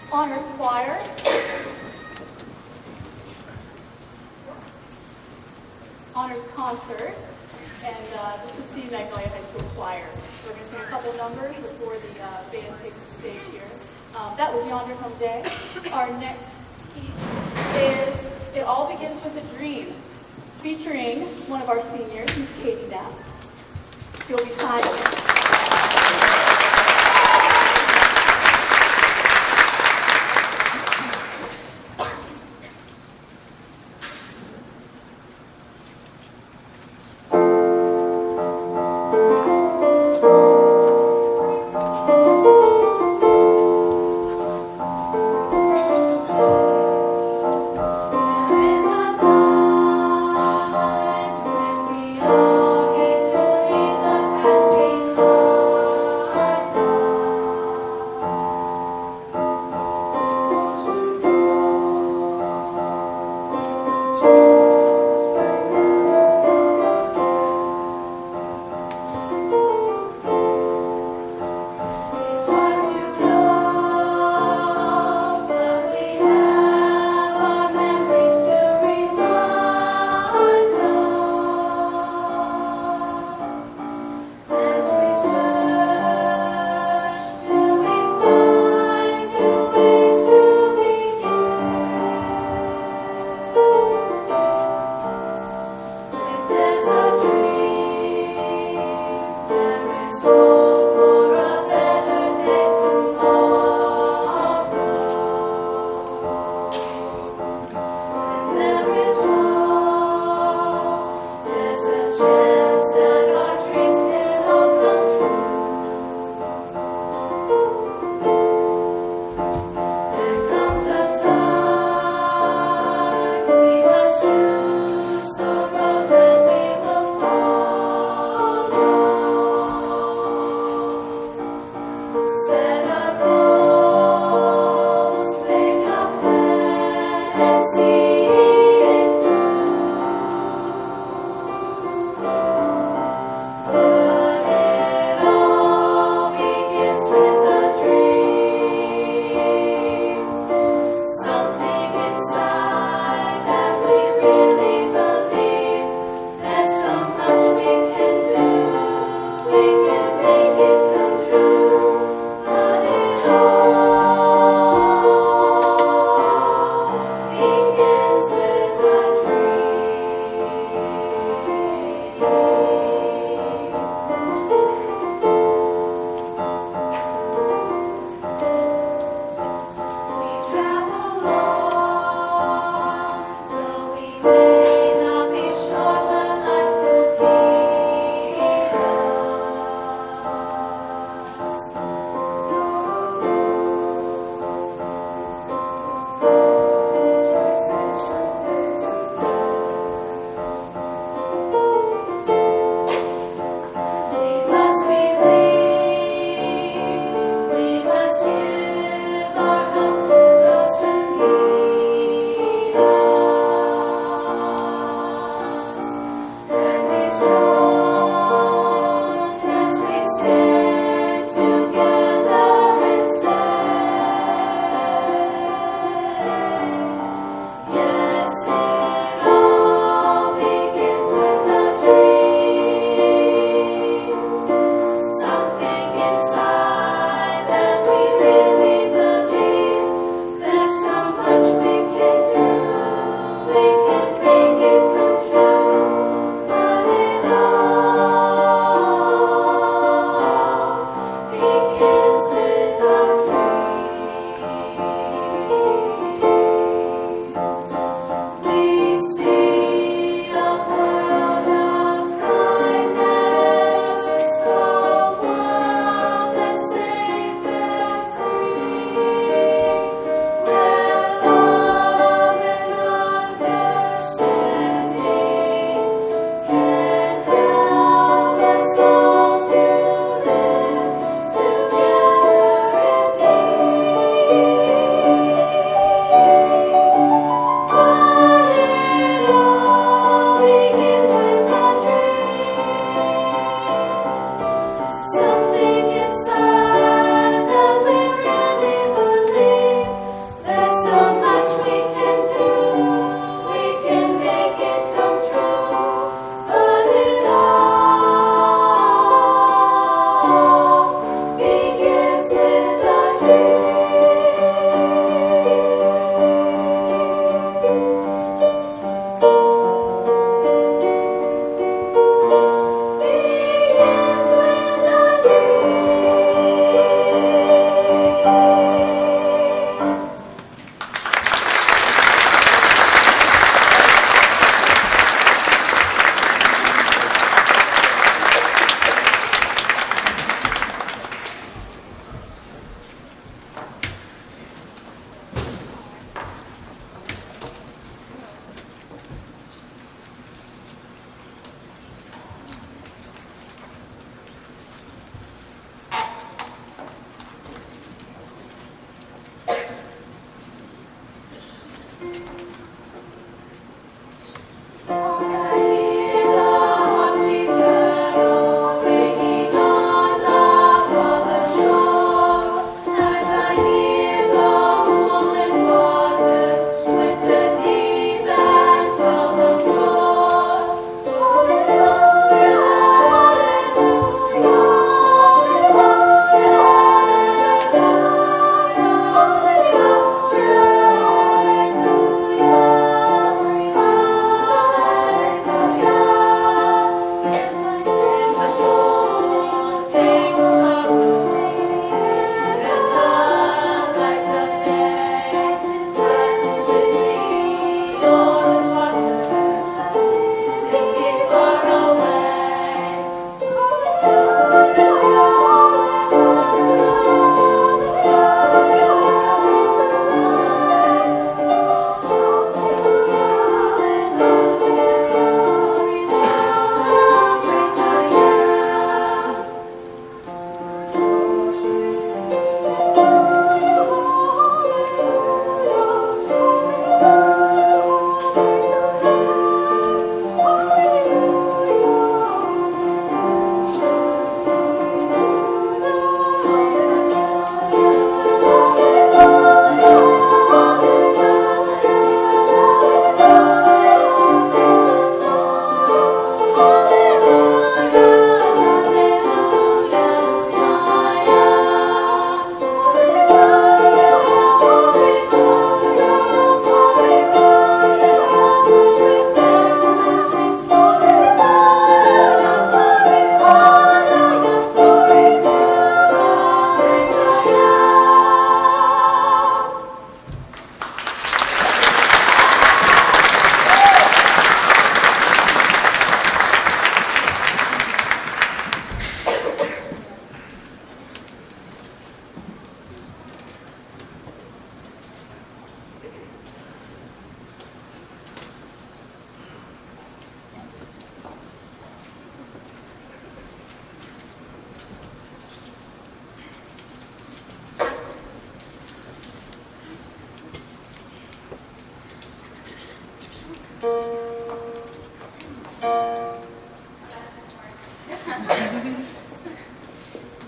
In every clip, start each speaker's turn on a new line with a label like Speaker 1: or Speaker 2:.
Speaker 1: Honors Choir. Honors Concert. And this is the Magnolia High School Choir. We're going to sing a couple numbers before the band takes the stage here. That was Yonder Come Day. Our next piece is It All Begins with a Dream, featuring one of our seniors, Miss Katie Knapp. She'll be signing.
Speaker 2: All get to leave the past behind.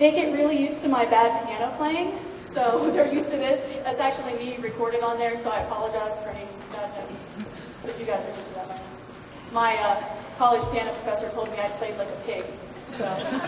Speaker 1: They get really used to my bad piano playing, so they're used to this. That's actually me recorded on there, so I apologize for any bad notes. If you guys are used to that by now. My college piano professor told me I played like a pig, so.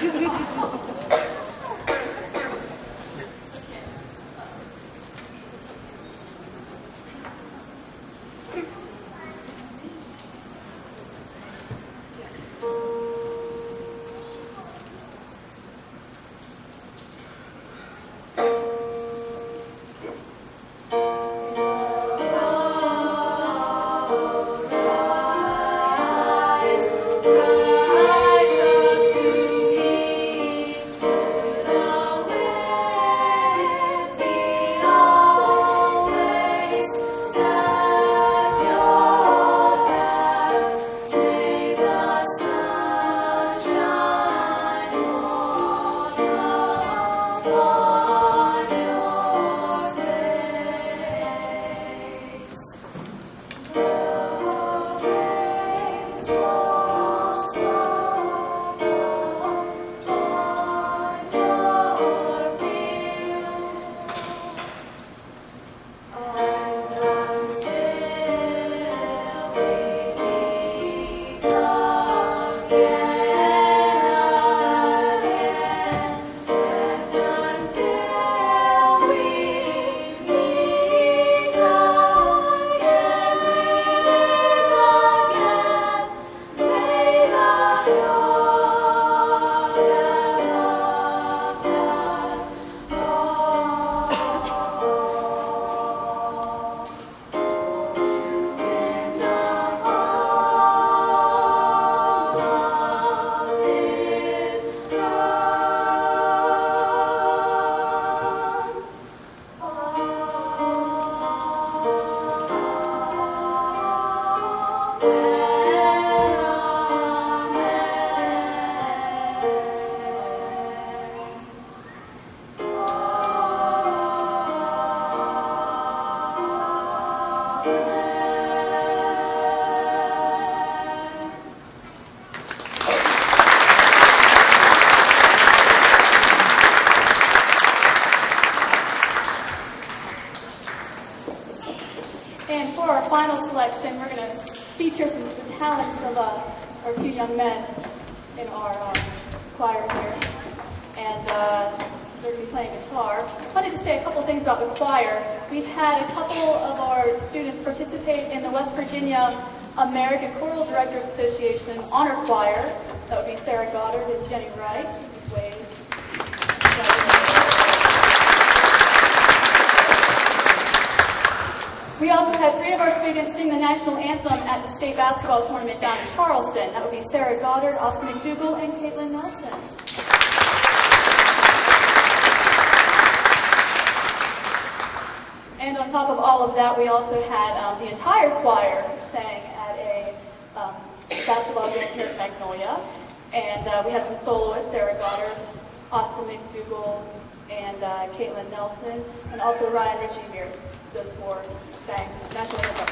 Speaker 1: Selection, we're going to feature some of the talents of our two young men in our choir here, and they're going to be playing guitar. I wanted to say a couple things about the choir. We've had a couple of our students participate in the West Virginia American Choral Directors Association Honor Choir. That would be Sarah Goddard and Jenny Wright. Just wave. We also had 3 of our students sing the national anthem at the state basketball tournament down in Charleston. That would be Sarah Goddard, Austin McDougall, and Caitlin Nelson. And on top of all of that, we also had the entire choir sang at a basketball game here at Magnolia. And we had some soloists, Sarah Goddard, Austin McDougall, and Caitlin Nelson, and also Ryan Ritchie here. This for sang national anthem.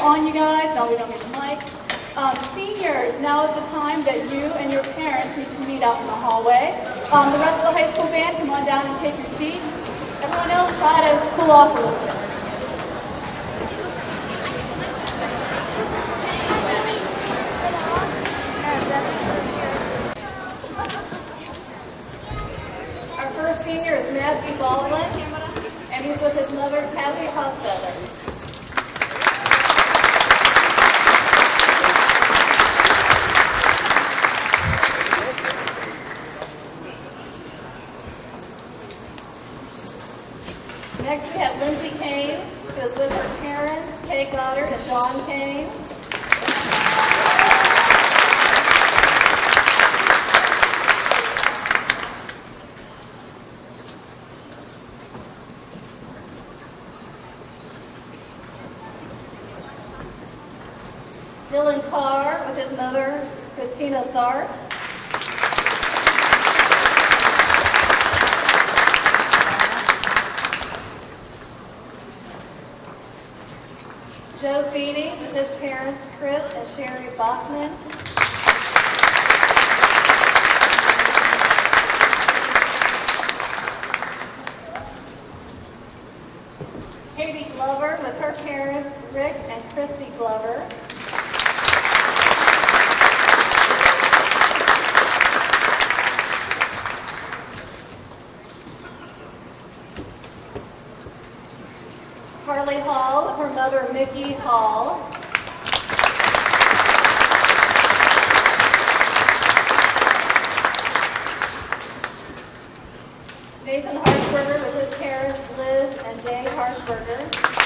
Speaker 1: on, you guys. No, we don't need the mic. Seniors, now is the time that you and your parents need to meet out in the hallway. The rest of the high school band, come on down and take your seat. Everyone else, try to cool off a little bit. Our first senior is Matthew Baldwin, and he's with his mother, Kathy Hostetler. Next we have Lindsay Kane, who is with her parents, Kay Goddard and Dawn Kane. Dylan Carr with his mother, Christina Tharp. Joe Feedy with his parents, Chris and Sherry Bachman. Katie Glover with her parents, Rick and Christy Glover. Carly Hall with her mother, Mickey Hall. Nathan Harshberger with his parents, Liz and Dave Harshberger.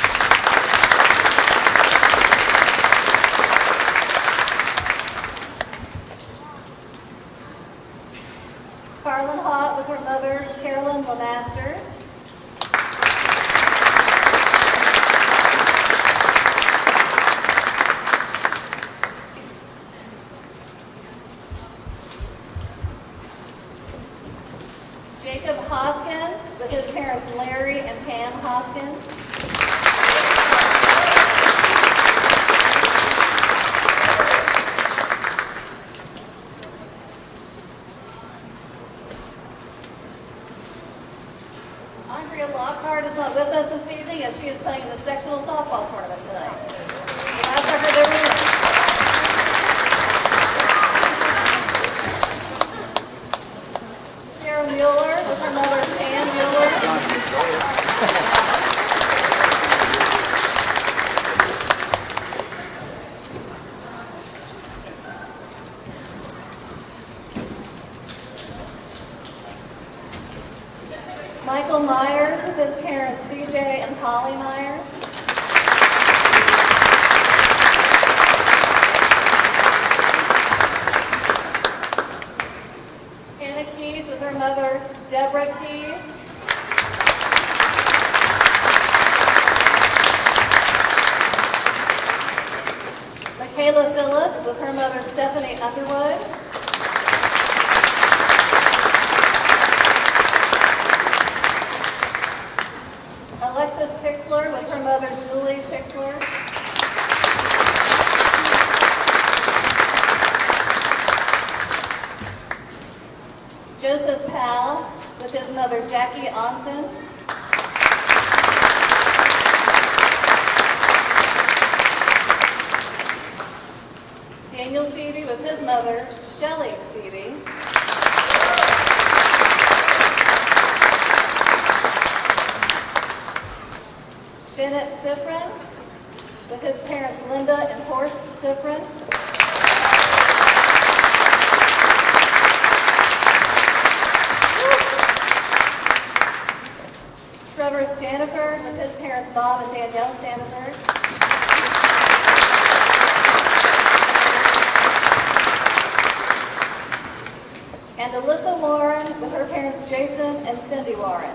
Speaker 1: Carlin Hott with her mother, Carolyn Lemasters. Jacob Hoskins with his parents Larry and Pam Hoskins. Andrea Lockhart is not with us this evening as she is playing in the sectional softball tournament tonight. Last I heard they were winning. Mueller with her mother, Pam Mueller. Michael Myers with his parents, CJ and Polly Myers. With her mother, Deborah Keyes. Michaela Phillips with her mother, Stephanie Underwood. Alexis Pixler with her mother, Julie Pixler. Joseph Powell with his mother, Jackie Onsen. Daniel Seavey with his mother, Shelley Seavey. Bennett Sifrin with his parents, Linda and Horst Sifrin. Trevor Staniford with his parents Bob and Danielle Staniford. And Alyssa Warren with her parents Jason and Cindy Warren.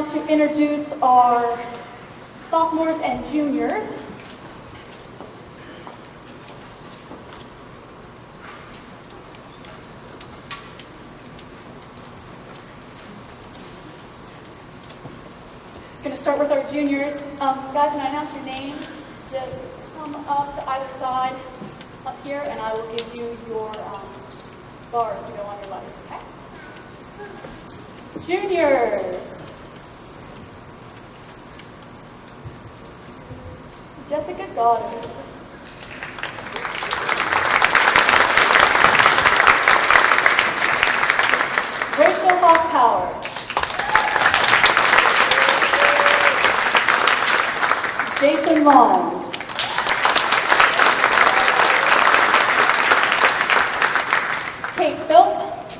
Speaker 1: to introduce our sophomores and juniors. Going to start with our juniors. Guys, when I announce your name, just come up to either side up here, and I will give you your bars to go on your letters, okay? Juniors. Jessica Goddard. Rachel Hoffpower. Jason Long. Kate Philp.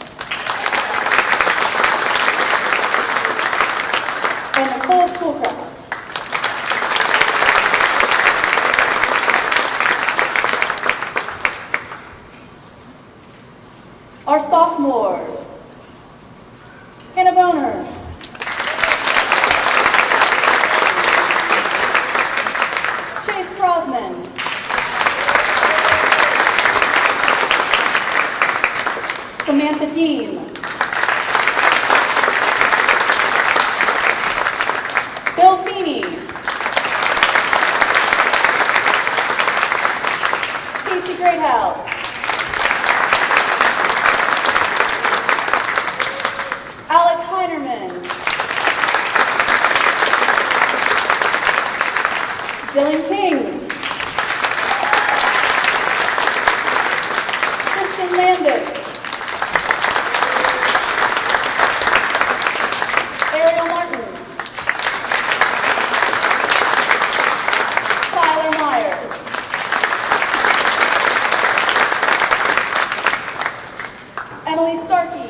Speaker 1: And Nicole Schoolcraft. Our sophomores. Hannah Boner. Chase Crosman. Samantha Dean. Bill Feeney. Casey Greathouse. Alec Heinerman. Dylan King. Christian Landis. Ariel Martin. Tyler Myers. Emily Starkey.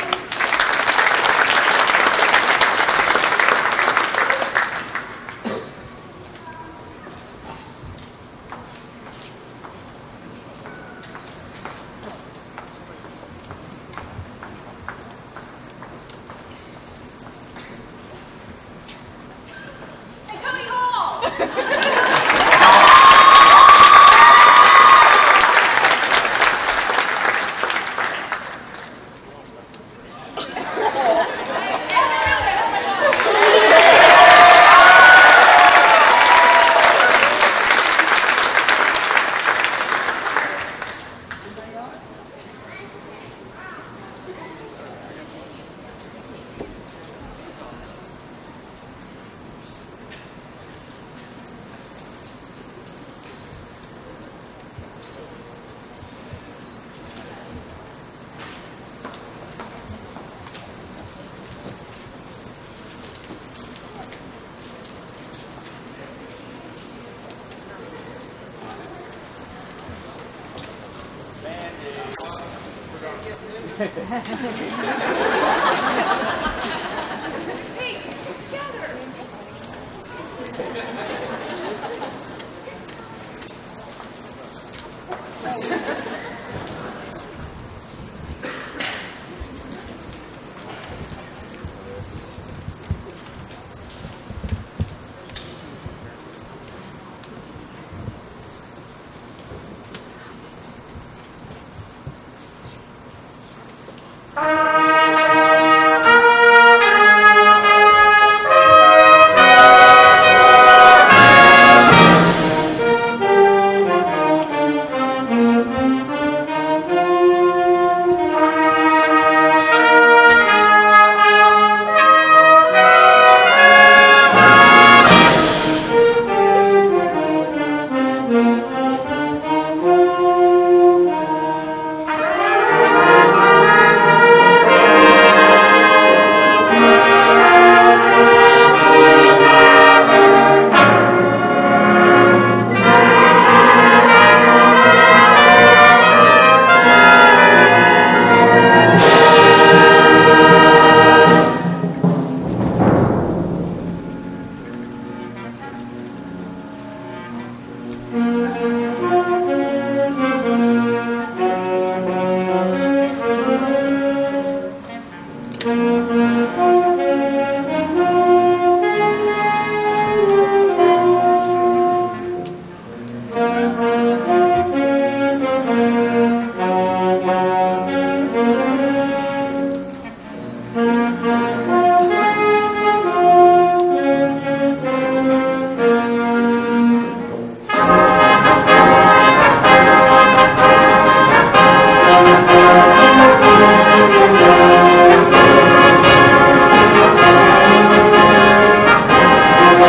Speaker 2: Hey, together!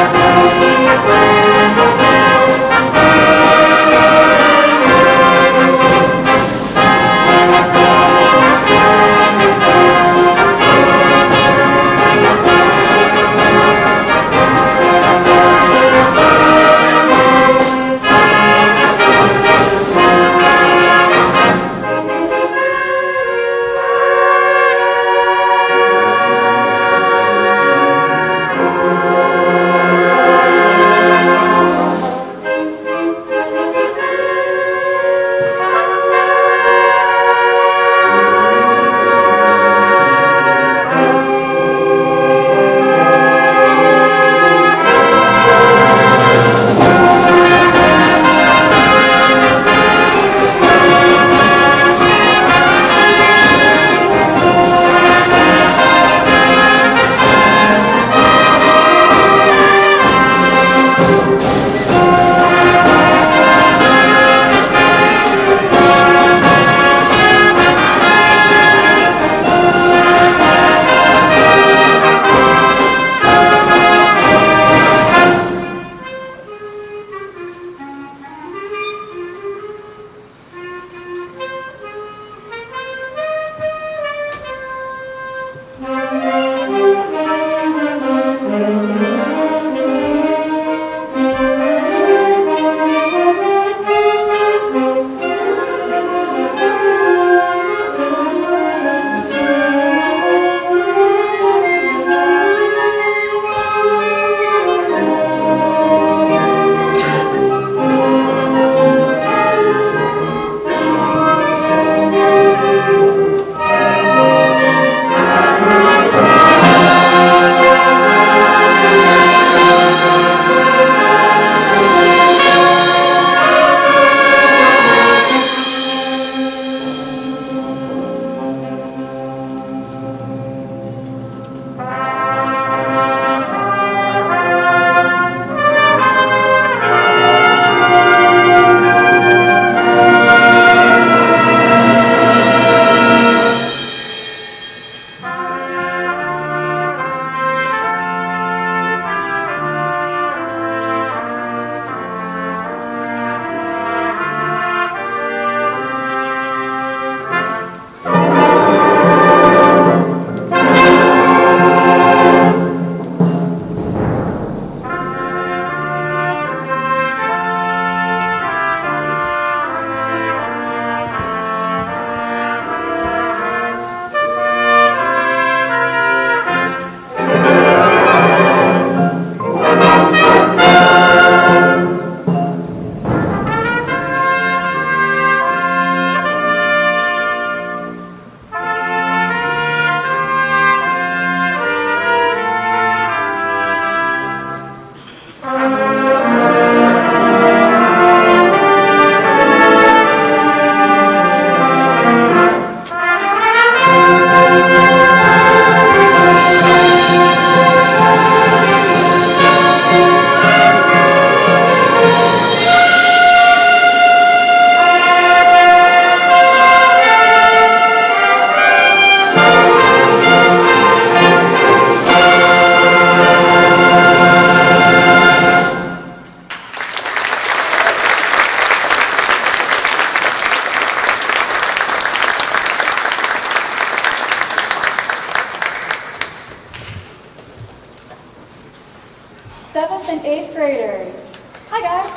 Speaker 1: 7th and 8th graders. Hi guys.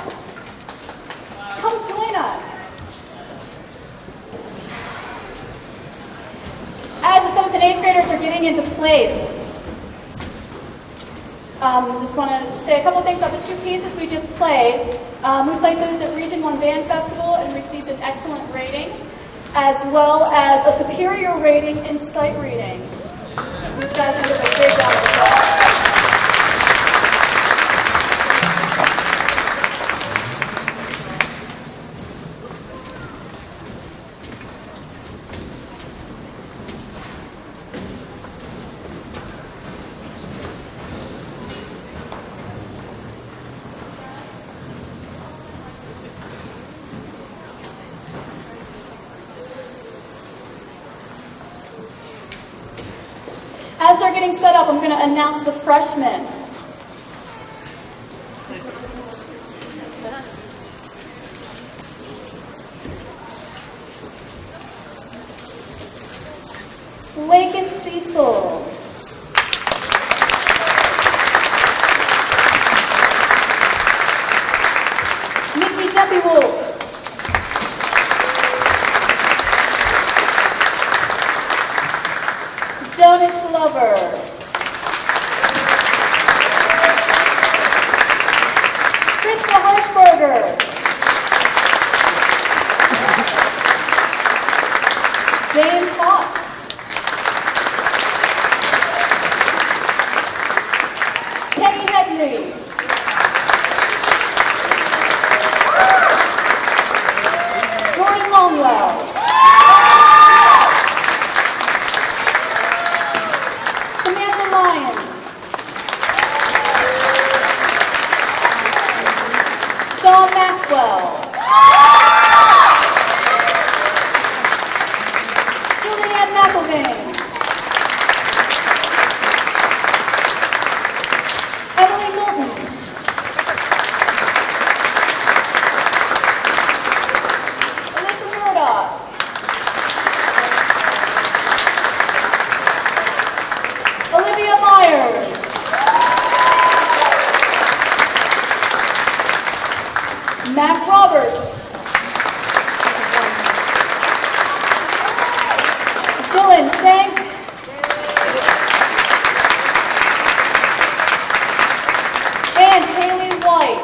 Speaker 1: Come join us. As the 7th and 8th graders are getting into place, just want to say a couple things about the two pieces we just played. We played those at Region 1 Band Festival and received an excellent rating, as well as a superior rating in sight reading. You guys did a great job as well. As they're getting set up, I'm going to announce the freshmen. Lincoln Cecil. Nikki Deppy Wolf. Jonas Glover. Krista Hirschberger. James Hawk. Kenny Headley. Jordan Longwell. Samantha Lyons. Sean Maxwell. Julianne McElvain. Emily Moulton. Alyssa Murdoch. Olivia Myers. Matt Roberts. Dylan Shank. And Haley White.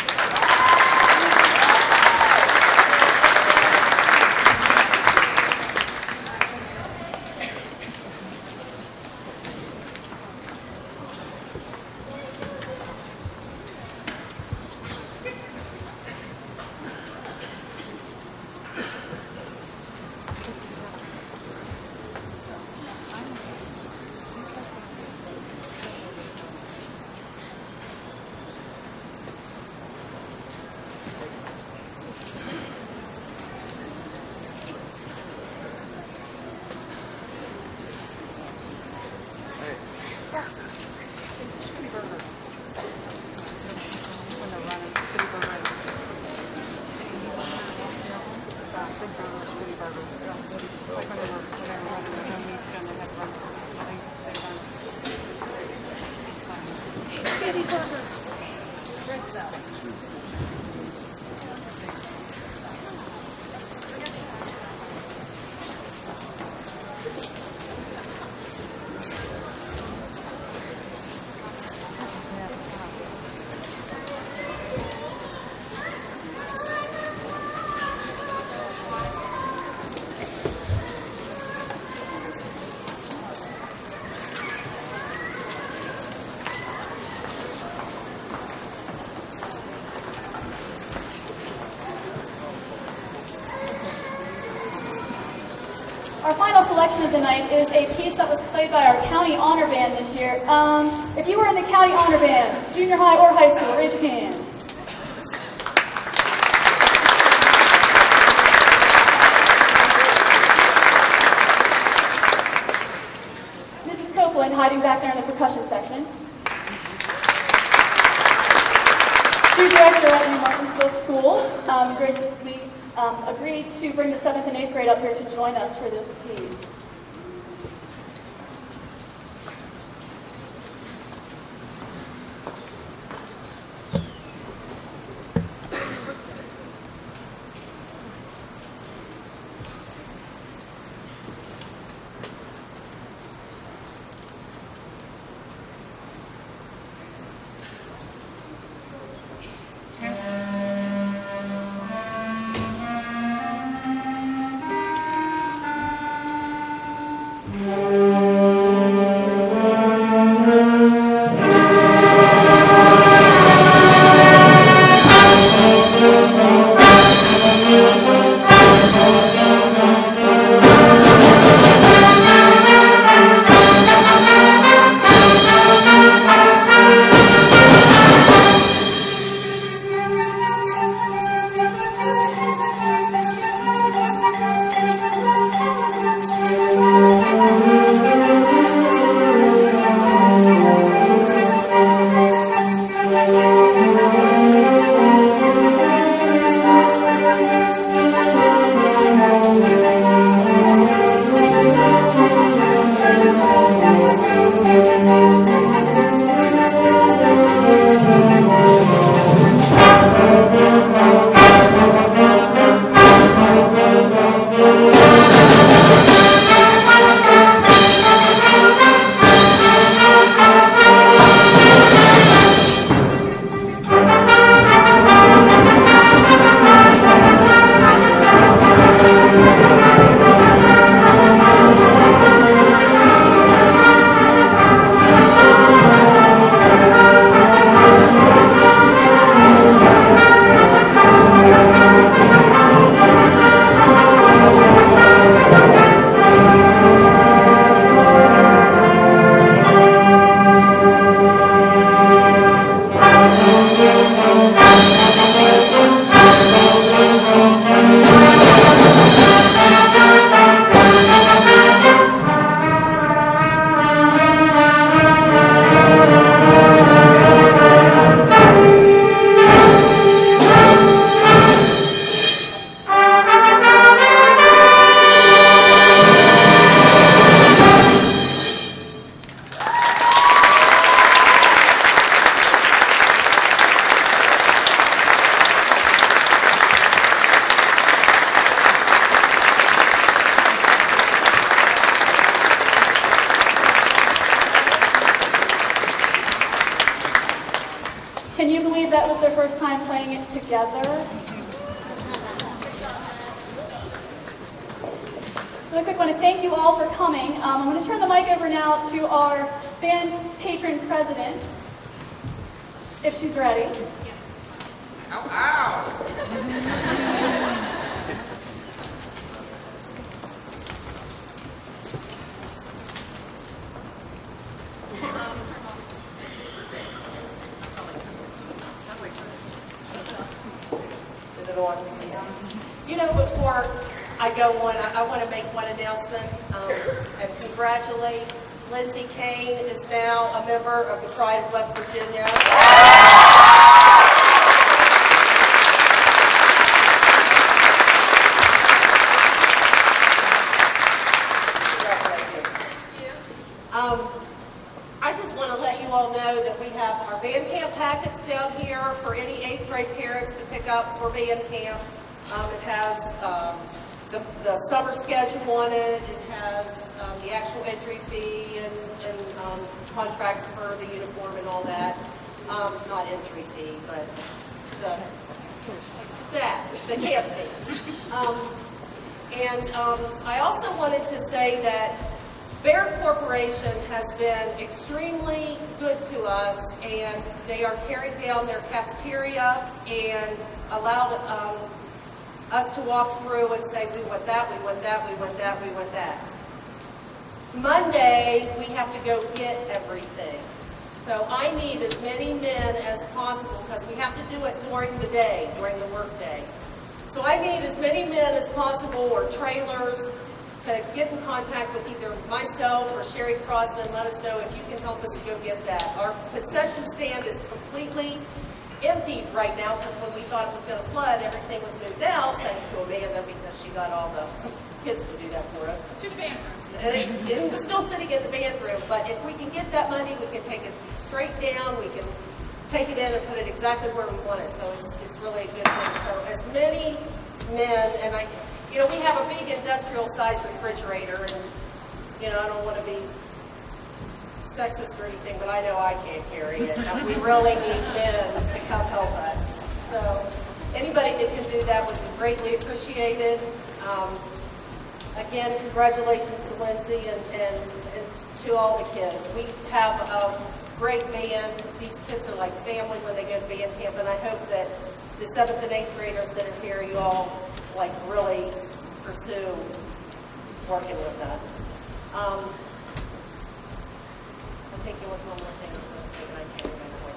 Speaker 1: Our final selection of the night is a piece that was played by our County Honor Band this year. If you were in the County Honor Band, junior high or high school, raise your hand. Mrs. Copeland hiding back there in the percussion section. Student director at New Martinsville School graciously agreed to bring the 7th and 8th grade up here to join us for this piece. Can you believe that was their first time playing it together? Really quick, I want to thank you all for coming. I'm going to turn the mic over now to our band patron president, if she's ready.
Speaker 3: Ow, ow!
Speaker 4: Is it on? You know, before I go on, I want to make one announcement and congratulate Lindsay Kane is now a member of the Pride of West Virginia. I just want to let you all know that we have our band camp packets down here for any 8th grade parents to pick up for band camp. It has the summer schedule on it. It has the actual entry fee and contracts for the uniform and all that. Not entry fee, but the camp fee. I also wanted to say that Bear Corporation has been extremely good to us, and they are tearing down their cafeteria and allowed us to walk through and say, we want that, we want that, we want that, we want that. Monday, we have to go get everything. So I need as many men as possible, because we have to do it during the day, during the work day. So I need as many men as possible, or trailers, to get in contact with either myself or Sherry Crosman. Let us know if you can help us to go get that. Our concession stand is completely emptied right now, because when we thought it was going to flood, everything was moved out, thanks to Amanda, because she got all the kids to do that for us.
Speaker 2: To the band room.
Speaker 4: And it's still sitting in the band room, but if we can get that money, we can take it straight down, we can take it in and put it exactly where we want it. So it's really a good thing. So as many men, and you know, we have a big industrial-sized refrigerator, and, you know, I don't want to be sexist or anything, but I know I can't carry it. We really need men to come help us. So anybody that can do that would be greatly appreciated. Again, congratulations to Lindsay and to all the kids. We have a great band. These kids are like family when they go to band camp, and I hope that the 7th and 8th graders that are here, you all like really pursue working with us. I think there was one more thing I was going to say, but I can't remember what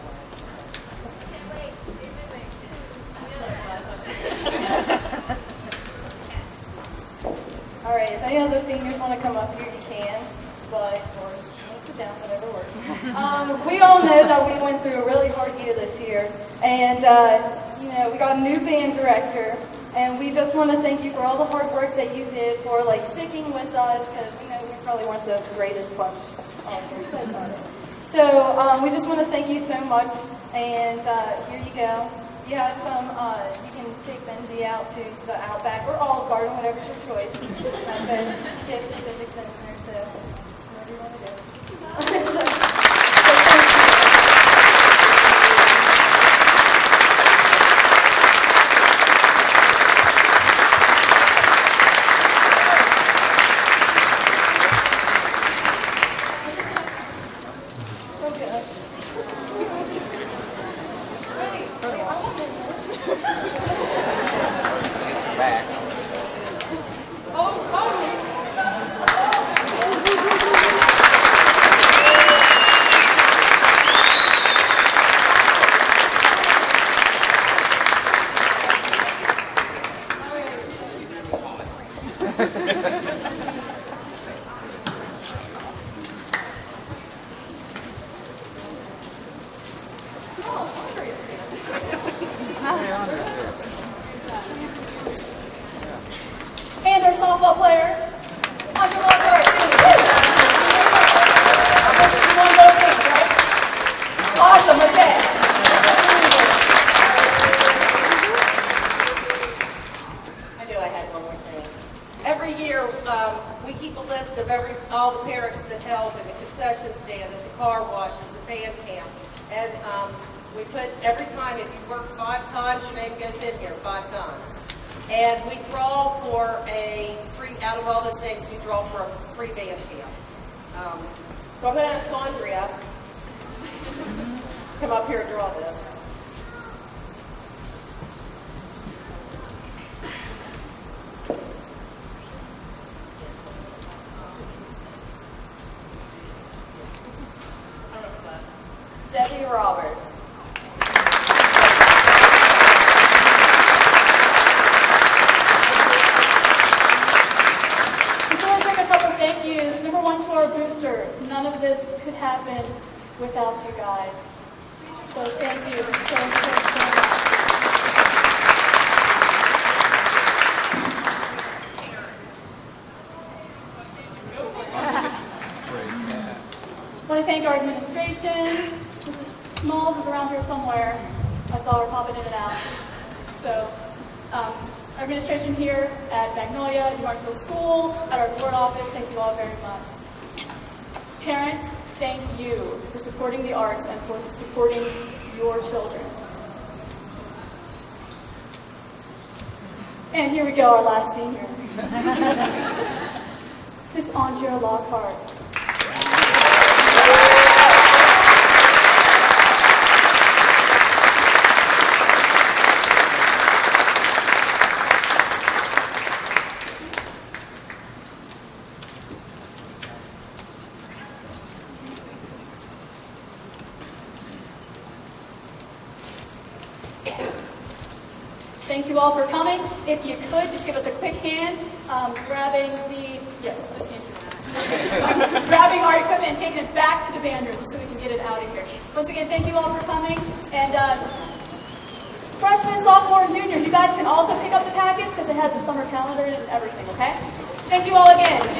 Speaker 4: it was.
Speaker 1: All right, if any other seniors want to come up here, you can, but of course, sit down, whatever works. We all know that we went through a really hard year this year, and you know, we got a new band director. And we just want to thank you for all the hard work that you did, for like sticking with us, because we know we probably weren't the greatest bunch here. So we just want to thank you so much. And here you go. You have some. You can take Benji out to the Outback or Olive Garden, whatever's your choice. But gift certificates in there, so whatever you want to do. And our softball player, Michael Walker. One more thing, right? Awesome, okay.
Speaker 4: I knew I had one more thing. Every year, we keep a list of all the parents that help in the concession stand, at the car washes, at band camp. And We put every time, if you work 5 times, your name goes in here 5 times. And we draw for a free, out of all those names, we draw for a free band camp. So I'm going to ask Andrea to come up here and draw this. Debbie Roberts. Thank yous. Number 1 to our boosters. None of this could happen without you guys. So thank you so much. I want to thank our administration. Mrs. Smalls is around here somewhere. I saw her popping in and out. So, our administration here at Magnolia, Yorksville School, at our board office, thank you all very much. Parents, thank you for supporting the arts and for supporting your children. And here we go, our last senior. Miss Andrea Lockhart. Thank you all for coming. If you could, just give us a quick hand, grabbing the, grabbing our equipment and taking it back to the band room just so we can get it out of here. Once again, thank you all for coming. And freshmen, sophomore, and juniors, you guys can also pick up the packets because it has the summer calendar and everything, okay? Thank you all again.